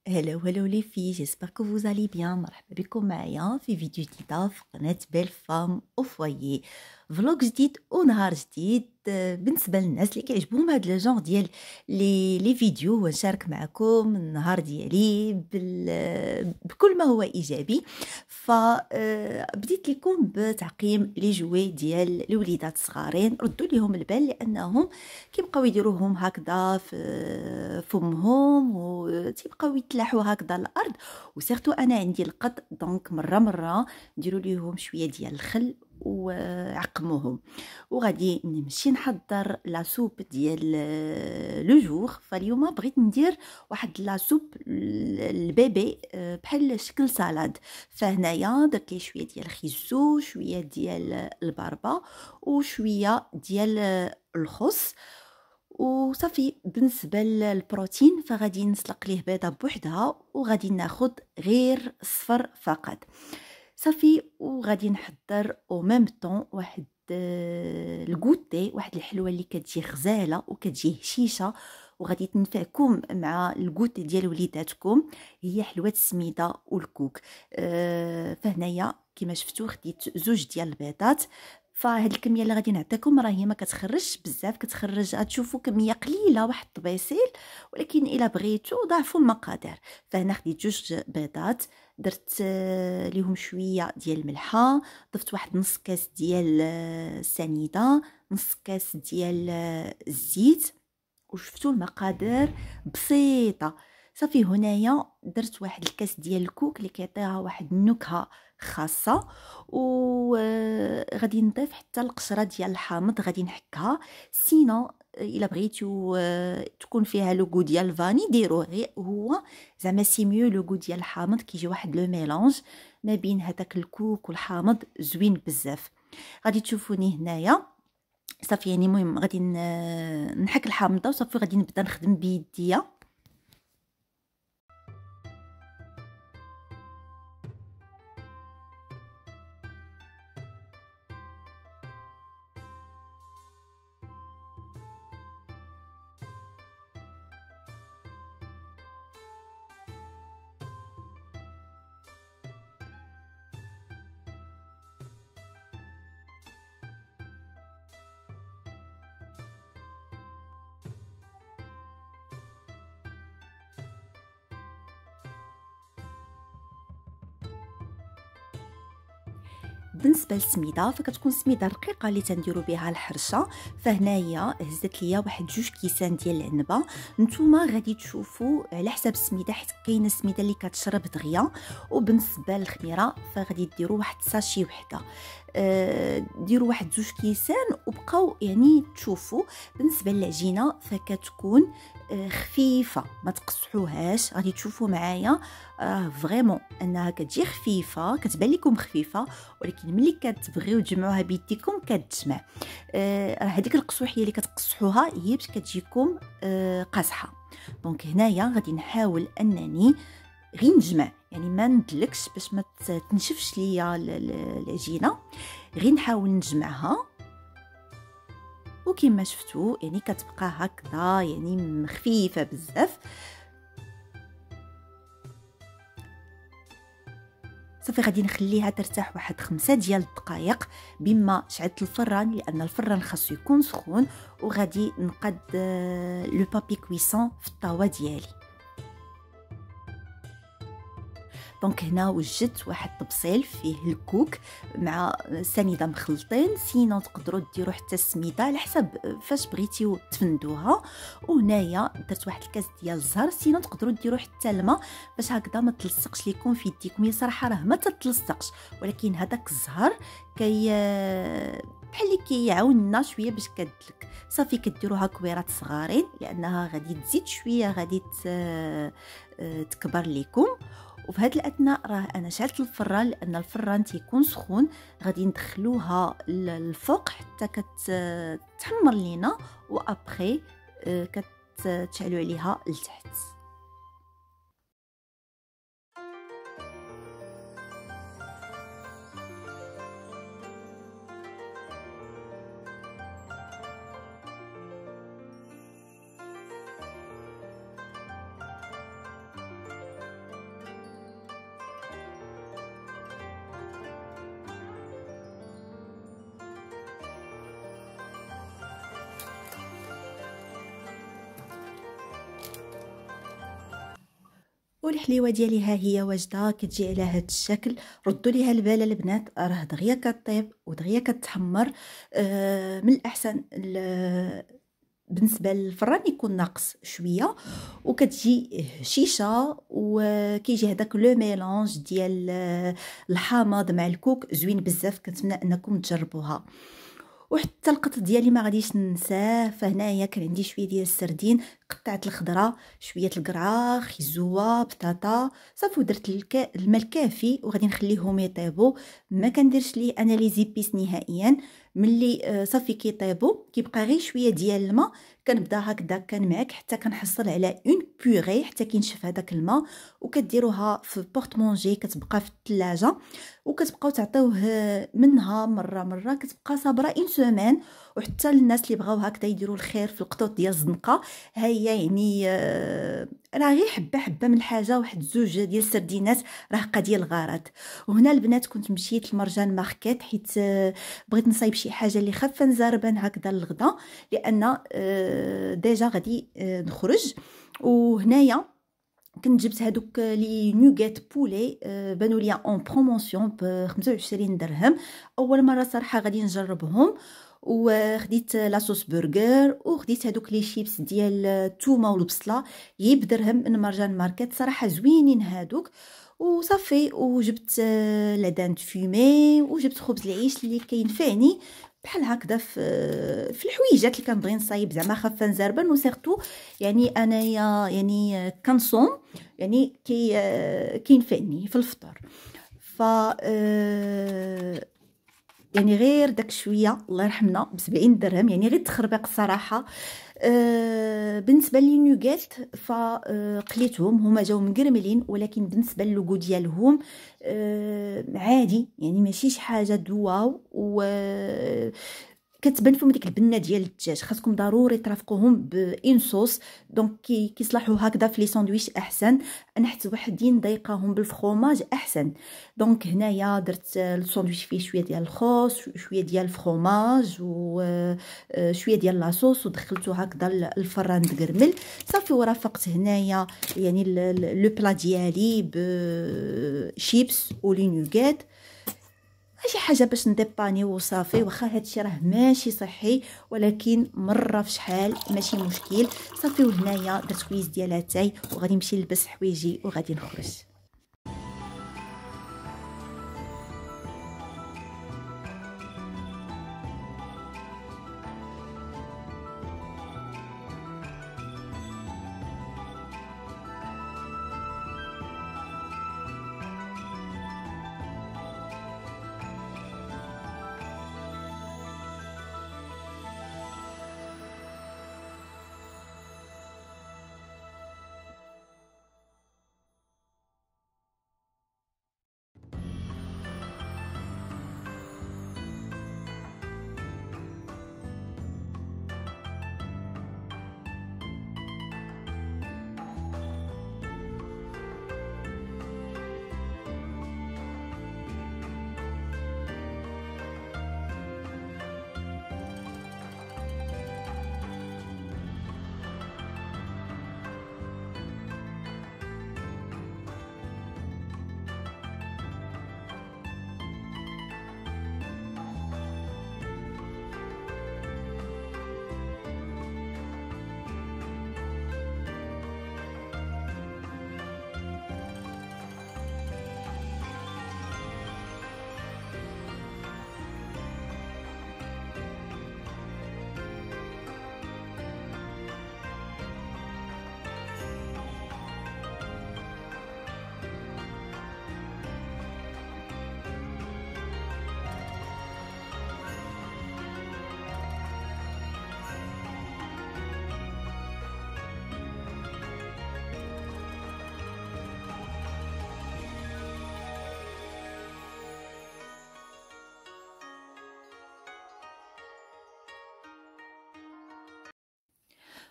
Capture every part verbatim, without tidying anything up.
Hello, hello les filles, j'espère que vous allez bien. مرحبا بكم معايا في فيديو جديدة في قناة بيل فام او فوايي. فلوق جديد ونهار جديد. بالنسبة للناس اللي كيعجبهم هاد لو جونغ ديال لي لي فيديو ونشارك معكم النهار ديالي بال... بكل ما هو ايجابي. فبديت لكم بتعقيم لي جوي ديال الوليدات الصغارين. ردوا ليهم البال لانهم كيبقاو يديروهم هكذا في فمهم وتيبقاو يتلاحوا هكذا الارض، وسيرتو انا عندي القط، دونك مره مره نديروا ليهم شويه ديال الخل وعقموهم. وغادي نمشي نحضر لا سوب ديال لو جور. فاليوم بغيت ندير واحد لا سوب البيبي بحال شكل سالاد. فهنايا درت لي شويه ديال الخيزو، شويه ديال الباربا وشويه ديال الخس وصافي. بالنسبه للبروتين فغادي نسلق ليه بيضه بوحدها وغادي ناخد غير الصفر فقط صافي. وغادي نحضر او ميم طون واحد الكوتي، واحد الحلوه اللي كتجي غزاله وكتجي هشيشه وغادي تنفعكم مع الكوتي ديال وليداتكم. هي حلوه السميده والكوك. أه فهنايا كما شفتوا خديت زوج ديال البيضات. فهاد الكميه اللي غادي نعطيكم راه هي ما كتخرجش بزاف، كتخرج غتشوفوا كميه قليله واحد الطبيسيل، ولكن الا بغيتو ضاعفوا المقادير. فهنا خديت جوج بيضات، درت ليهم شويه ديال الملحه، ضفت واحد نص كاس ديال السنيده، نص كاس ديال الزيت، وشفتوا المقادير بسيطه صافي. هنايا درت واحد الكاس ديال الكوك اللي كيعطيها واحد النكهه خاصه، وغادي نضيف حتى القشره ديال الحامض غادي نحكها. سينو الا بغيتو تكون فيها لوغو ديال الفاني ديروه، غير هو زعما سي ميو لوغو ديال الحامض كيجي واحد لو ميلونج ما بين هذاك الكوك والحامض زوين بزاف. غادي تشوفوني هنايا صافي. يعني المهم غادي نحك الحامضه وصافي غادي نبدا نخدم بيديا. بالنسبه للسميده فكتكون سميده رقيقه اللي تنديروا بها الحرشه. فهنايا هزت ليا واحد جوج كيسان ديال العنبه. نتوما غادي تشوفوا على حساب السميده، حيت كاينه سميده اللي كتشرب دغيا. وبالنسبه للخميره فغادي ديروا واحد ساشي وحده، أه ديروا واحد جوج كيسان وبقاو يعني تشوفوا. بالنسبه للعجينه فكتكون خفيفه ما تقصحوهاش، غادي تشوفوا معايا راه فريمون انها كتجي خفيفه، كتبان لكم خفيفه، ولكن ملي كتبغيو تجمعوها بيديكم كتجمع. آه راه هذيك القصوحيه اللي كتقصحوها هي باش كتجيكم آه قاصحه. دونك هنايا غادي نحاول انني غير نجمع، يعني ما ندلكش باش ما تنشفش ليا العجينه، غير نحاول نجمعها. وكما شفتوا يعني كتبقى هكذا يعني خفيفه بزاف صافي. غادي نخليها ترتاح واحد خمسة ديال الدقائق بما شعلت الفران، لان الفران خاصو يكون سخون. وغادي نقاد لو بابي كويسون في الطاوه ديالي. دونك هنا وجدت واحد الطبسيل فيه الكوك مع سنيده مخلطين، سينو تقدروا ديروا حتى السميده على حسب فاش بغيتيو تفندوها. وهنايا درت واحد الكاس ديال الزهر، سينو تقدروا ديروا حتى الماء باش هكذا ما تلصقش لكم في يديكم. هي صراحه راه ما تتلصقش، ولكن هذاك الزهر كي بحال اللي كيعاوننا شويه باش كدلك. صافي كديروها كويرات صغارين لانها غادي تزيد شويه غادي تكبر لكم. وفي هذا الاثناء راه انا شعلت الفران لان الفران تيكون سخون. غادي ندخلوها للفوق حتى كتحمر لينا، وابخي كتشعلوا عليها لتحت. والحليوه ديالي ها هي واجده كتجي على هذا الشكل. ردوا ليها البال البنات، راه دغيا كطيب ودغيا كتحمر. آه من الاحسن بالنسبه للفران يكون ناقص شويه، وكتجي هشيشه، وكيجي هذاك لو ميلونج ديال الحامض مع الكوك زوين بزاف. كنتمنى انكم تجربوها. وحتى القط ديالي ما غاديش ننساه، فهنايا كان عندي شويه ديال السردين، قطعت الخضره، شويه القرعه، خيزوه، بطاطا، صافي ودرت الكا... الماء الكافي وغادي نخليهم يطيبوا. ما كنديرش ليه انا لي زيبيس نهائيا. ملي آه صافي كيطيبوا كيبقى غير شويه ديال الماء، كنبدا هكذا كنمعك حتى كنحصل على اون بوري حتى كينشف هذاك الماء، وكديروها في بورطمونجي كتبقى في الثلاجه، وكتبقاو تعطيوه منها مره مره، كتبقى صابره اون سيمين. وحتى الناس اللي بغاو هكذا يديروا الخير في القطوط ديال الزنقه، ها هي يعني آه راه غير حبه حبه من حاجه، واحد زوج ديال السردينات راه قضيه الغرض. وهنا البنات كنت مشيت لمرجان ماركت، حيت آه بغيت نصايب شي حاجه اللي خفه نزربن هكذا للغدا، لان آه ديجا غادي آه نخرج. وهنايا كنت جبت هادوك لي نوغات بولي، آه بانوا ليا اون بروموسيون ب خمسة وعشرين درهم. اول مره صراحه غادي نجربهم. وخديت لاصوص برجر، وخديت هادوك لي شيبس ديال الثومه والبصله غير بدرهم من مرجان ماركت، صراحه زوينين هادوك. وصافي وجبت لادان فومي، وجبت خبز العيش اللي كينفعني بحال هكذا في في الحويجات اللي كنبغي نصايب زعما خفه نزربن. وسيرتو يعني انايا يعني كنصوم، يعني كي كينفعني في الفطور. ف يعني غير داك شويه الله يرحمنا ب سبعين درهم، يعني غير تخربيق الصراحه. أه بالنسبه لي نوغات فقليتهم، هما جاو مقرملين، ولكن بالنسبه للوغو ديالهم أه عادي، يعني ماشي شي حاجه دواو. و كتبان فيهم ديك البنه ديال الدجاج. خاصكم ضروري ترافقوهم بان صوص، دونك كي كيصلحوا هكذا في لي ساندويتش احسن. انا حتى وحدين ضيقاهم بالفرomاج احسن. دونك هنايا درت الساندويتش فيه شويه ديال الخوص، شويه ديال الفرomاج، وشويه ديال لاصوص، ودخلته هكذا الفران تقرمل صافي. ورافقت هنايا يعني لو بلا ديالي بشيبس ولي نوغات، شي حاجه باش نديباني وصافي. واخا هادشي راه ماشي صحي، ولكن مره في شحال ماشي مشكل صافي. وهنايا درت كويس ديال اتاي، وغادي نمشي نلبس حوايجي وغادي نخرج.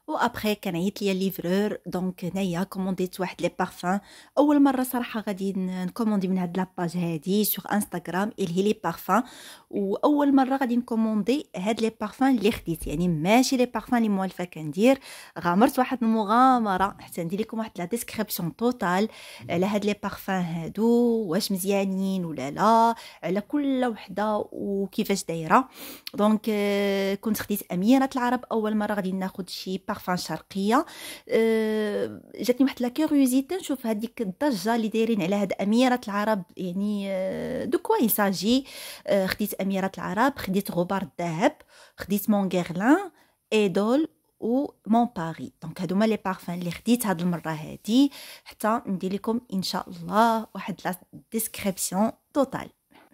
و ابخي كان عيط ليا الليفرور، دونك هنايا كومونديت واحد لي بارفان. اول مره صراحه غادي نكوموندي من هاد لاباج هادي سوغ انستغرام اللي هي لي بارفان، واول مره غادي نكوموندي هاد لي بارفان اللي خديت، يعني ماشي لي بارفان اللي موالفه كندير. غامرت واحد المغامره حتى ندير لكم واحد لا ديسكريبسيون توتال على هاد لي بارفان هادو، واش مزيانين ولا لا، على كل وحده وكيفاش دايره. دونك كنت خديت اميره العرب اول مره غادي ناخذ شي بارفان شرقيه. أه جاتني واحد لا كيوريوزيتي نشوف هذيك الضجه اللي دايرين على هاد اميره العرب، يعني أه دو كوا يساجي. أه خديت اميره العرب، خديت غبار الذهب، خديت مونغيرلان، ايدول و مون باري. دونك هادو هما لي بارفان اللي خديت هاد المره هادي، حتى ندير لكم ان شاء الله واحد لا ديسكريبسيون توتال.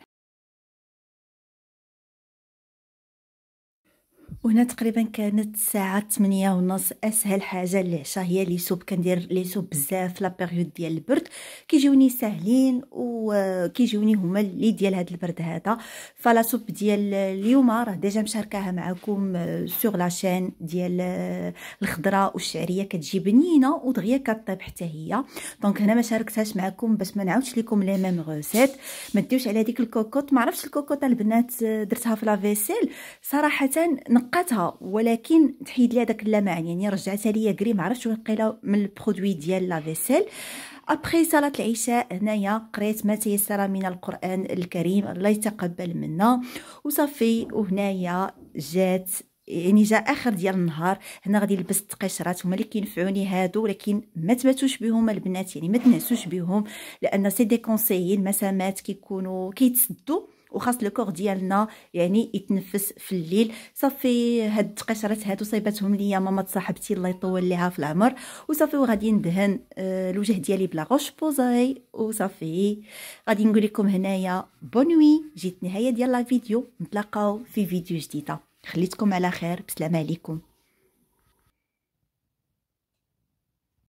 وهنا تقريبا كانت الساعه ثمانية ونص. اسهل حاجه للعشاء هي لي سوب، كندير لي سوب بزاف لا بيريود ديال البرد، كيجيوني ساهلين وكيجيوني هما اللي ديال هذا البرد هذا. فلا سوب ديال اليوم راه ديجا مشاركاها معكم سوغ لاشين ديال الخضراء والشعريه، كتجي بنينه ودغيا كطيب حتى هي. دونك هنا ما شاركتهاش معكم باش ما نعاودش لكم لي ميم غوسيت. ما ديوش على هذيك الكوكوط، ما عرفتش الكوكوط البنات درتها في لافيسيل صراحه نقاتها، ولكن تحيد لي هذاك اللمعان، يعني رجعتها ليا كري، ما عرفتش وقيله من البرودوي ديال لافيسيل. ابخي صلاه العشاء هنايا قريت ما تيسر من القران الكريم، الله يتقبل منا وصافي. وهنايا جات يعني جا اخر ديال النهار، هنا غادي لبست قشرات هما اللي كينفعوني هادو، ولكن ما تباتوش بهم البنات، يعني ما تنعسوش بهم، لان سي دي كونسيي المسامات كيكونوا كيتسدوا وخاص لو كور ديالنا يعني يتنفس في الليل. صافي هاد القشرات هادو صيباتهم ليا ماما صاحبتي الله يطول ليها في العمر، وصافي وغادي ندهن آه الوجه ديالي بلا غوش بوزاي وصافي. غادي نقول لكم هنايا بونوي، جيت نهايه ديال لا فيديو، نتلاقاو في فيديو جديده، خليتكم على خير، بسلام عليكم.